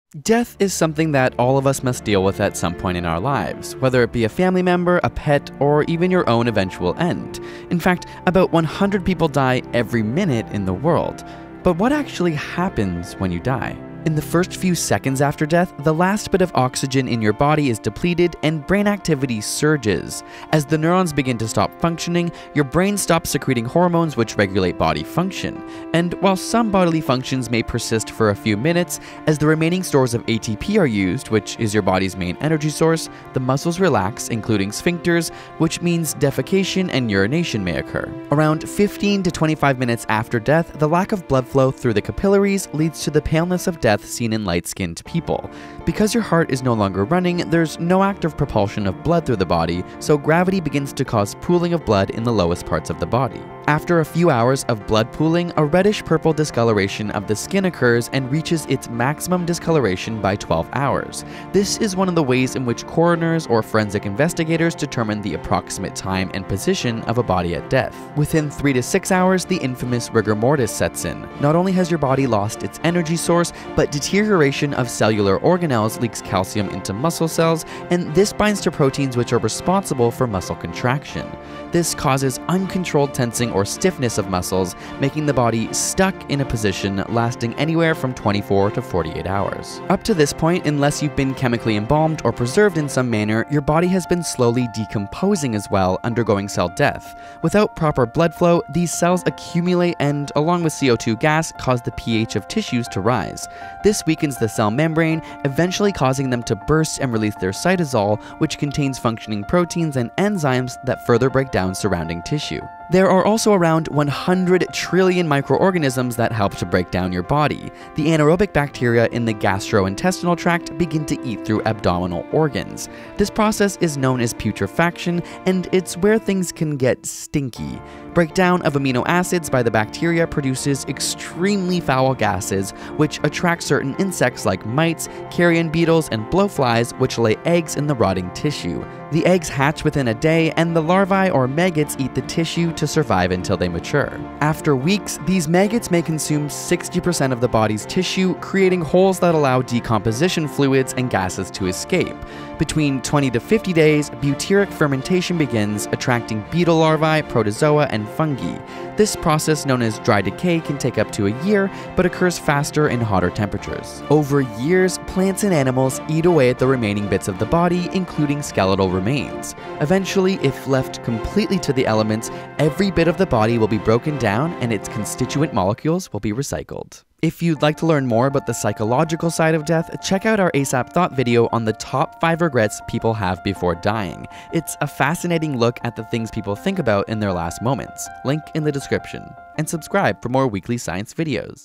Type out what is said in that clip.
Death is something that all of us must deal with at some point in our lives, whether it be a family member, a pet, or even your own eventual end. In fact, about 100 people die every minute in the world. But what actually happens when you die? In the first few seconds after death, the last bit of oxygen in your body is depleted and brain activity surges. As the neurons begin to stop functioning, your brain stops secreting hormones which regulate body function. And while some bodily functions may persist for a few minutes, as the remaining stores of ATP are used, which is your body's main energy source, the muscles relax, including sphincters, which means defecation and urination may occur. Around 15 to 25 minutes after death, the lack of blood flow through the capillaries leads to the paleness of death seen in light-skinned people. Because your heart is no longer running, there's no active propulsion of blood through the body, so gravity begins to cause pooling of blood in the lowest parts of the body. After a few hours of blood pooling, a reddish-purple discoloration of the skin occurs and reaches its maximum discoloration by 12 hours. This is one of the ways in which coroners or forensic investigators determine the approximate time and position of a body at death. Within 3 to 6 hours, the infamous rigor mortis sets in. Not only has your body lost its energy source, but deterioration of cellular organelles leaks calcium into muscle cells, and this binds to proteins which are responsible for muscle contraction. This causes uncontrolled tensing or stiffness of muscles, making the body stuck in a position lasting anywhere from 24 to 48 hours. Up to this point, unless you've been chemically embalmed or preserved in some manner, your body has been slowly decomposing as well, undergoing cell death. Without proper blood flow, these cells accumulate and, along with CO2 gas, cause the pH of tissues to rise. This weakens the cell membrane, eventually causing them to burst and release their cytosol, which contains functioning proteins and enzymes that further break down surrounding tissue. There are also around 100 trillion microorganisms that help to break down your body. The anaerobic bacteria in the gastrointestinal tract begin to eat through abdominal organs. This process is known as putrefaction, and it's where things can get stinky. Breakdown of amino acids by the bacteria produces extremely foul gases, which attract certain insects like mites, carrion beetles, and blowflies, which lay eggs in the rotting tissue. The eggs hatch within a day, and the larvae or maggots eat the tissue to survive until they mature. After weeks, these maggots may consume 60% of the body's tissue, creating holes that allow decomposition fluids and gases to escape. Between 20 to 50 days, butyric fermentation begins, attracting beetle larvae, protozoa, and fungi. This process, known as dry decay, can take up to a year, but occurs faster in hotter temperatures. Over years, plants and animals eat away at the remaining bits of the body, including skeletal remains. Eventually, if left completely to the elements, every bit of the body will be broken down and its constituent molecules will be recycled. If you'd like to learn more about the psychological side of death, check out our ASAP Thought video on the top 5 regrets people have before dying. It's a fascinating look at the things people think about in their last moments. Link in the description. And subscribe for more weekly science videos.